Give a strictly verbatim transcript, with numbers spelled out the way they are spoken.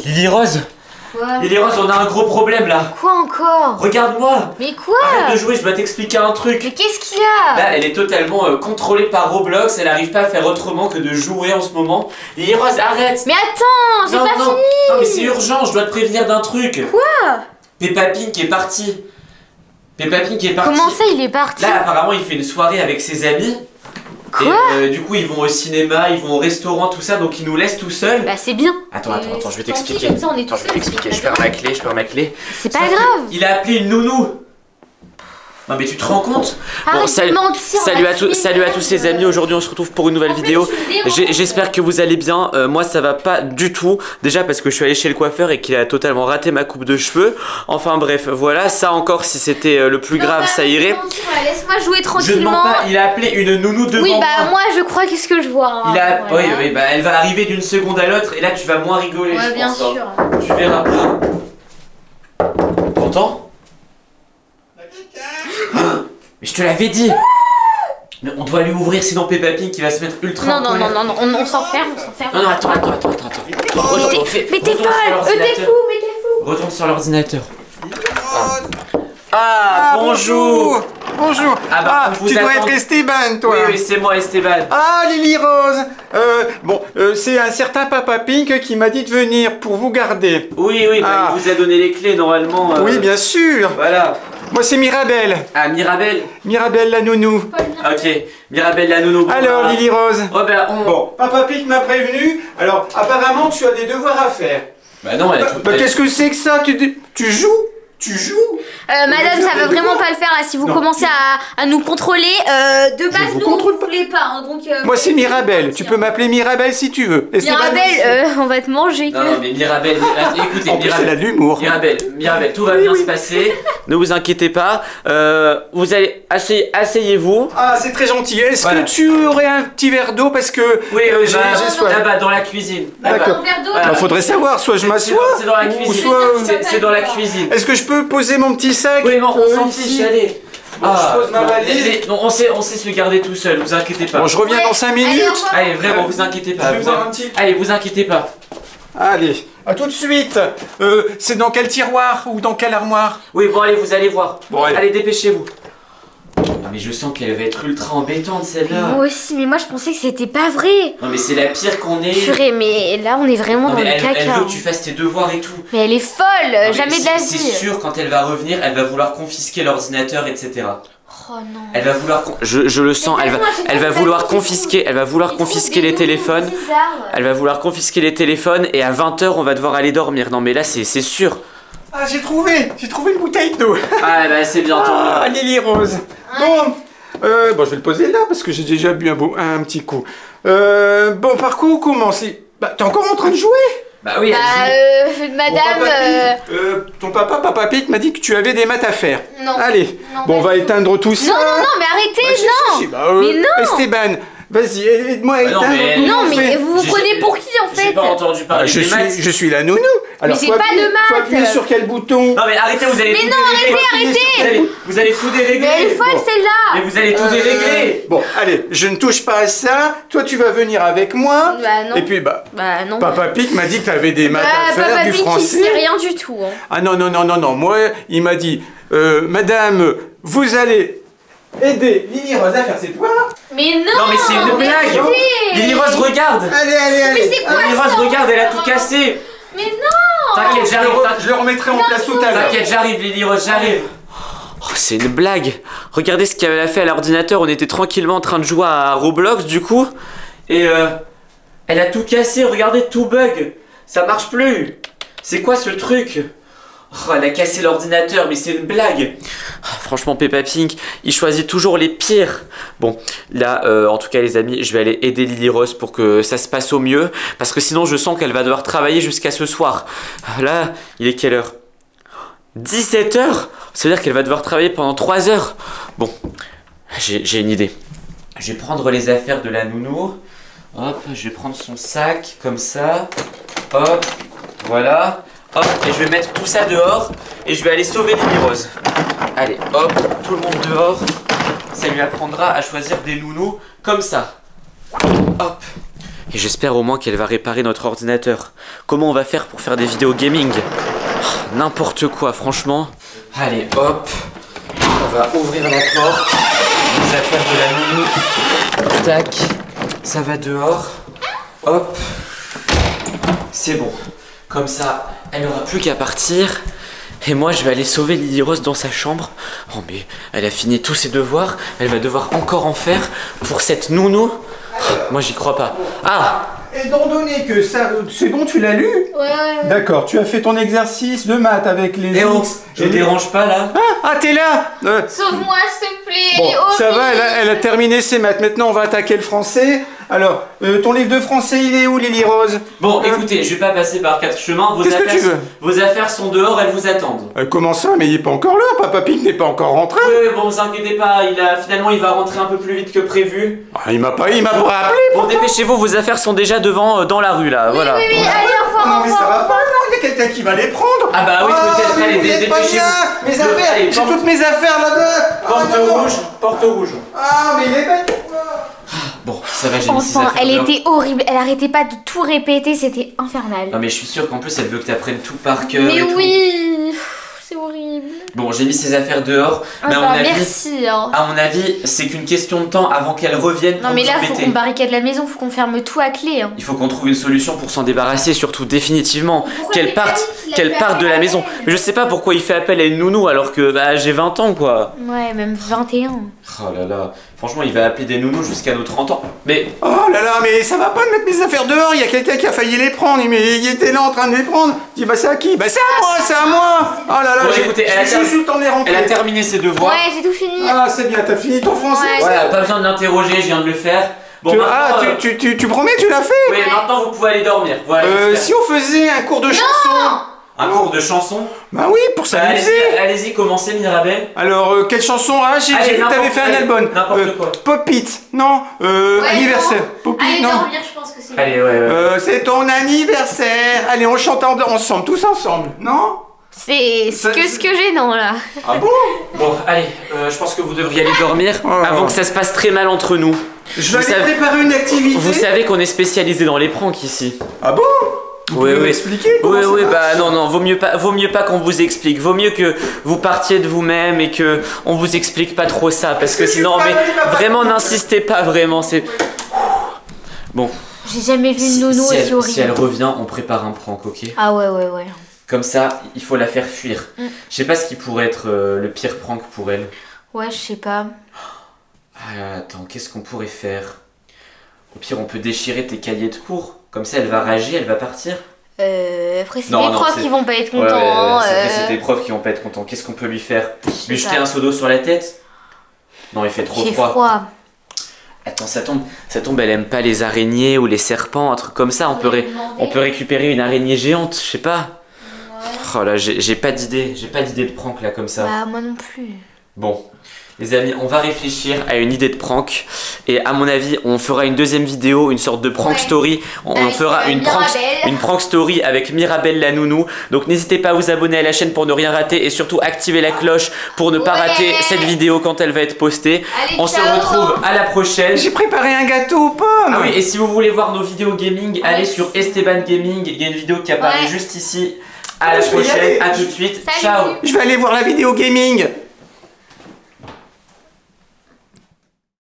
Lily Rose. Quoi? Lily Rose, on a un gros problème là. Quoi encore? Regarde-moi. Mais quoi? Arrête de jouer, je dois t'expliquer un truc. Mais qu'est-ce qu'il y a? Là, elle est totalement euh, contrôlée par Roblox, elle arrive pas à faire autrement que de jouer en ce moment. Lily Rose, arrête. Mais attends, j'ai Non, pas non. fini. Non mais c'est urgent, je dois te prévenir d'un truc. Quoi? Peppa Pig est parti. Peppa Pig est parti. Comment ça il est parti? Là apparemment il fait une soirée avec ses amis. Quoi? Et euh, du coup ils vont au cinéma, ils vont au restaurant, tout ça, donc ils nous laissent tout seuls. Bah c'est bien. Attends, attends, attends, je vais t'expliquer. Comme ça on est Attends, tous je vais t'expliquer, je perds ma clé, je perds ma clé. C'est pas Sauf que grave. Il a appelé une nounou. Non mais tu te rends compte? Arrête salut, de mentir, salut, on à va tous, tuer salut à une tous les merde. amis, aujourd'hui on se retrouve pour une nouvelle En fait, vidéo. tu me déranges. J'ai- J'espère que vous allez bien. Euh, moi ça va pas du tout. Déjà parce que je suis allé chez le coiffeur et qu'il a totalement raté ma coupe de cheveux. Enfin bref, voilà, ça encore si c'était euh, le plus Non, grave bah, ça irait. voilà, laisse-moi jouer Je ne tranquillement. mens pas, il a appelé une nounou devant Oui bah moi. moi je crois qu'est-ce que je vois. hein. Il a... Voilà. Oui, oui, bah elle va arriver d'une seconde à l'autre et là tu vas moins rigoler, Ouais je bien pense. hein. sûr. Tu verras. T'entends? Mais je te l'avais dit. Mais on doit lui ouvrir sinon Peppa Pig qui va se mettre ultra Non en non non colère. non non, on, on s'enferme, on s'enferme. Non non attends attends attends attends attends. Retourne, on fait- Mais t'es retourne sur folle, euh, t'es l'ordinateur. fou, mais t'es fou. Retourne sur l'ordinateur. Rose. Ah, Ah, bonjour. Bonjour. Ah bah, on vous tu dois attend. être Esteban, toi. Oui oui c'est moi Esteban. Ah, Lily Rose. Euh, bon, euh, c'est un certain Papa Pink qui m'a dit de venir pour vous garder. Oui oui bah, Ah. il vous a donné les clés normalement. euh, Oui, bien sûr. Voilà. Moi, c'est Mirabelle. Ah Mirabelle. Mirabelle la nounou. Ok. Mirabelle la nounou. Alors, Voilà. Lily Rose. Oh ben on... Bon, Papa Pink m'a prévenu. Alors, apparemment, tu as des devoirs à faire. Bah non elle a Bah, tout... bah, elle- qu'est-ce que c'est que ça? Tu, tu joues? Tu joues? Euh, madame, Mais ça je- va vraiment pas le faire là si vous Non. commencez à, à nous contrôler. Euh, de base, vous nous contrôle on pas. voulait pas. hein, donc, euh, Moi, c'est vous pouvez Mirabelle. partir. Tu peux m'appeler Mirabelle si tu veux. Esteban Mirabelle, aussi. euh, on va te manger. Non, non, mais Mirabelle, ah, écoutez, En plus, elle a Mirabelle, de l'humour. Mirabelle, Mirabelle, tout va bien se passer. Ne vous inquiétez pas. Euh, vous allez, asseyez- asseyez-vous. Ah, c'est très gentil. Est-ce Voilà. que tu aurais un petit verre d'eau parce que Oui, euh, oui, j'ai bah, j'ai non, soif. là-bas, dans la cuisine. Là-bas. D'accord. Un verre d'eau. Voilà. Bah, faudrait savoir, soit je C'est- m'assois, c'est dans la ou cuisine. soit... C'est c'est dans la cuisine. Est-ce que je peux poser mon petit sac? Oui, bon, on euh, s'en ici fiche, allez. Bon, je pose ma non, valise. les- les- non, on sait, on sait se garder tout seul, vous inquiétez pas. Bon, je reviens Ouais. dans cinq Allez, minutes. au revoir. Allez, vraiment, vous inquiétez pas. Je vais vous boire in- un petit. Allez, vous inquiétez pas. Allez, à tout de suite. Euh, c'est dans quel tiroir ou dans quelle armoire? Oui, bon, allez, vous allez voir. Bon, allez. allez, dépêchez-vous. Non, mais je sens qu'elle va être ultra embêtante, celle-là. Moi aussi, mais moi je pensais que c'était pas vrai. Non, mais c'est la pire qu'on ait. Purée, mais là on est vraiment Non, dans mais le elle, elle caca. veut que tu fasses tes devoirs et tout. Mais elle est folle, Non, mais jamais de c'est- la C'est vie. sûr, quand elle va revenir, elle va vouloir confisquer l'ordinateur, et cetera. Oh non. Elle va vouloir. con- Je, je le sens, elle va, elle va vouloir confisquer, elle va vouloir confisquer les téléphones. Elle va vouloir confisquer les téléphones et à vingt heures on va devoir aller dormir. Non mais là c'est c'est sûr. Ah, j'ai trouvé. J'ai trouvé une bouteille d'eau. Ah bah c'est bien tant Ah, mieux. Lily Rose. Bon, euh, bon, je vais le poser là parce que j'ai déjà bu un, beau, un petit coup. Euh, bon, par quoi on commence? Bah, t'es encore en train de jouer? Bah oui, Bah, elle joue. euh, Bon, madame. Papa euh, Pig, euh, ton papa, Papa Pig, m'a dit que tu avais des maths à faire. Non. Allez, Non, bon, on pas va du tout. éteindre tout ça. Non, non, non, mais arrêtez, Bah, si, non. si, si, bah, euh, Mais non. Esteban, vas-y, aide-moi à Bah non, éteindre. mais- comment Non, on mais fait vous vous J'ai- prenez pour qui en J'ai fait? pas entendu Ah, parler je, des maths. suis, je suis la nounou. Alors, j'ai faut pas de appuyer- Faut maths. appuyer sur quel bouton? Non mais arrêtez, vous allez Mais tout non, dérégler. arrêtez, Vous allez, vous allez tout dérégler. Mais elle est folle Bon. Mais celle-là. vous allez tout Euh, dérégler. Bon, allez, je ne touche pas à ça. Toi, tu vas venir avec moi. Bah non. Et puis, bah, Bah non. Papa Pig m'a dit que tu avais des maths Bah, à faire, Papa du Pig, il français. sait rien du tout. hein. Ah non, non, non, non, non. Moi, il m'a dit, euh, madame, vous allez aider Lily Rose à faire ses devoirs. Mais non. Non mais c'est une blague. arrêtez. Lily Rose regarde. Allez, allez, allez. c'est quoi Lily Rose regarde, elle a tout cassé. Mais non. T'inquiète, Je le, j'arrive. re- t'inquiète. je le remettrai en place tout à l'heure. T'inquiète, j'arrive, Lily Rose, j'arrive. Oh, c'est une blague. Regardez ce qu'elle a fait à l'ordinateur. On était tranquillement en train de jouer à Roblox du coup. Et euh, elle a tout cassé. Regardez, tout bug. Ça marche plus. C'est quoi ce truc? Oh, elle a cassé l'ordinateur, mais c'est une blague. Ah, franchement, Peppa Pig, il choisit toujours les pires. Bon, là, euh, en tout cas, les amis, je vais aller aider Lily Rose pour que ça se passe au mieux. Parce que sinon, je sens qu'elle va devoir travailler jusqu'à ce soir. Là, il est quelle heure? dix-sept heures. Ça veut dire qu'elle va devoir travailler pendant trois heures. Bon, j'ai j'ai une idée. Je vais prendre les affaires de la nounou. Hop, je vais prendre son sac, comme ça. Hop, voilà. Hop, et je vais mettre tout ça dehors. Et je vais aller sauver Lily Rose. Allez, hop, tout le monde dehors. Ça lui apprendra à choisir des nounous comme ça. Hop. Et j'espère au moins qu'elle va réparer notre ordinateur. Comment on va faire pour faire des vidéos gaming? Oh, n'importe quoi, franchement. Allez, hop. On va ouvrir la porte. Les affaires de la nounou. Tac. Ça va dehors. Hop. C'est bon. Comme ça, elle n'aura plus qu'à partir. Et moi, je vais aller sauver Lily Rose dans sa chambre. Oh, mais elle a fini tous ses devoirs. Elle va devoir encore en faire pour cette nounou. Oh, moi, j'y crois pas. Ah! Étant donné que ça, c'est bon, tu l'as lu? Ouais, ouais, ouais. D'accord, tu as fait ton exercice de maths avec les Eh oh, X. je te dérange pas là? Ah, ah t'es là euh, Sauve-moi, s'il te plaît. Bon, elle est ça va, elle a, horrible. elle a terminé ses maths. Maintenant, on va attaquer le français. Alors, euh, ton livre de français, il est où, Lily Rose? Bon, Hein? écoutez, je vais pas passer par quatre chemins. Vos Qu'est-ce que affaires, tu veux? vos affaires sont dehors, elles vous attendent. Euh, comment ça? Mais il est pas encore là. Papa Pig n'est pas encore rentré. Oui, oui, bon, vous inquiétez pas. Il a finalement, il va rentrer un peu plus vite que prévu. Ah, il m'a pas, il m'a pas appelé. Bon, dépêchez-vous. Vos affaires sont déjà devant, euh, dans la rue là. Voilà. Oui, oui, allez, au revoir, Non, au mais ça revoir. va pas, non, il y a quelqu'un qui va les prendre. Ah bah oui, Ah, peut-être. mais Allez, vous dé- êtes pas dépêchez-vous. bien. Mes Je- affaires, allez, j'ai porte- toutes mes affaires là-bas. Porte Ah, non. rouge, porte rouge. Ah, mais il est bête. Bon, ça va, j'ai mis ses Enfin, affaires elle dehors. était horrible. Elle arrêtait pas de tout répéter. C'était infernal. Non mais je suis sûr qu'en plus elle veut que t'apprennes tout par cœur Mais et tout. oui, pff, c'est horrible. Bon, j'ai mis ses affaires dehors, Ah mais à bah, mon avis, merci. hein. à mon avis, c'est qu'une question de temps avant qu'elle revienne pour Non mais nous là, faut embêter. qu'on barricade la maison, faut qu'on ferme tout à clé. hein. Il faut qu'on trouve une solution pour s'en débarrasser, surtout définitivement. Pourquoi Qu'elle t'es parte, pas dit qu'il qu'elle avait parte de la appelé maison. la Mais je sais pas pourquoi il fait appel à une nounou alors que bah, j'ai vingt ans quoi. Ouais, même vingt et un. Oh là là, franchement il va appeler des nounous jusqu'à nos trente ans. Mais Oh là là, mais ça va pas de mettre mes affaires dehors. Il y a quelqu'un qui a failli les prendre. Mais il était là en train de les prendre. Je dis, bah c'est à qui? Bah c'est à moi, c'est à moi. Oh là là, Bon, j'ai écoutez, elle a j'ai terminé- juste en ai rempli. elle a terminé ses devoirs. Ouais, j'ai tout fini. Ah, c'est bien, t'as fini ton français? Ouais. Voilà, pas besoin de l'interroger, je viens de le faire. Bon, Tu- maintenant, ah, euh, tu, tu, tu, tu promets, tu l'as fait? oui, maintenant vous pouvez aller dormir. Voilà, Euh, j'espère. si on faisait un cours de chanson. Un cours de chanson. Bah oui, pour Bah, allez-y, s'amuser. allez-y, commencez Mirabelle. Alors, euh, quelle chanson? Ah, j'ai Allez, j'ai vu que t'avais n'importe- fait un allez, album. n'importe quoi. Pop It. Non, euh, Ouais, anniversaire. Pop It, Allez non. dormir, je pense que c'est. Allez, ouais, ouais. Euh, c'est ton anniversaire. Allez, on chante en- ensemble, tous ensemble. Non? C'est Ça- ce que ce que gênant là. Ah bon? Bon, allez, euh, je pense que vous devriez aller dormir Oh. avant que ça se passe très mal entre nous. Je vais Vous aller savez- préparer une activité. Vous savez qu'on est spécialisé dans les pranks ici. Ah bon? Vous Oui, pouvez oui. m'expliquer comment Oui, ça oui, marche? bah non, non, vaut mieux pas, vaut mieux pas qu'on vous explique. Vaut mieux que vous partiez de vous-même et que on vous explique pas trop ça, parce que Je suis sinon, pas mais allé là-bas. vraiment, n'insistez pas vraiment. C'est bon. J'ai jamais vu Si, une nounou si aussi elle, horrible. si elle revient, on prépare un prank, ok? Ah ouais, ouais, ouais. Comme ça, il faut la faire fuir. Mm. Je sais pas ce qui pourrait être euh, le pire prank pour elle. Ouais, je sais pas. Ah, attends, qu'est-ce qu'on pourrait faire? Au pire, on peut déchirer tes cahiers de cours. Comme ça, elle va rager, elle va partir. Euh, après, c'est Non, les non, profs c'est- qui vont pas être Ouais, ouais, contents. ouais, c'est vrai, euh, c'est tes profs qui vont pas être contents. Qu'est-ce qu'on peut lui faire? je Lui sais jeter pas. un seau d'eau sur la tête? Non, il fait trop J'ai froid. froid. Attends, ça tombe, ça tombe, elle aime pas les araignées ou les serpents, un truc comme ça. On peut, ré- on peut récupérer une araignée géante, je sais pas. Oh là, j'ai j'ai pas d'idée, j'ai pas d'idée de prank là comme ça. Bah, moi non plus. Bon, les amis, on va réfléchir à une idée de prank. Et à mon avis, on fera une deuxième vidéo, une sorte de prank Ouais. story. On, on Avec, fera euh, une prank, Mirabelle. une prank story avec Mirabelle la nounou. Donc n'hésitez pas à vous abonner à la chaîne pour ne rien rater. Et surtout activer la cloche pour ne pas Ouais. rater cette vidéo quand elle va être postée. Allez, On se ciao. retrouve à la prochaine. J'ai préparé un gâteau aux pommes. Ah oui, et si vous voulez voir nos vidéos gaming, Ouais. allez sur Esteban Gaming. Il y a une vidéo qui apparaît Ouais. juste ici. À la Je vais y prochaine, aller. à tout de suite. Salut. Ciao. Je vais aller voir la vidéo gaming.